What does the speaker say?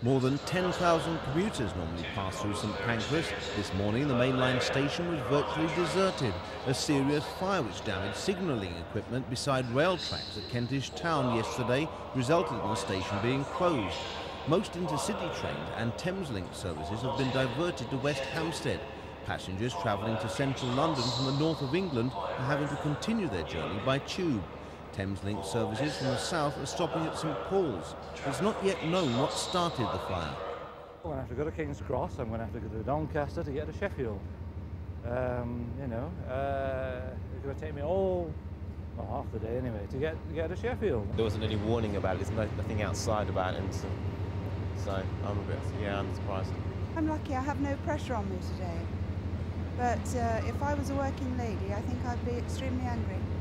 More than 10,000 commuters normally pass through St Pancras. This morning the mainline station was virtually deserted. A serious fire which damaged signalling equipment beside rail tracks at Kentish Town yesterday resulted in the station being closed. Most intercity trains and Thameslink services have been diverted to West Hampstead. Passengers travelling to central London from the north of England are having to continue their journey by tube. Thameslink services from the south are stopping at St Paul's. It's not yet known what started the fire. I'm going to have to go to King's Cross, I'm going to have to go to Doncaster to get to Sheffield. It's going to take me half the day anyway, to get to Sheffield. There wasn't any warning about it, there's nothing outside about it, so I'm surprised. I'm lucky I have no pressure on me today, but if I was a working lady, I think I'd be extremely angry.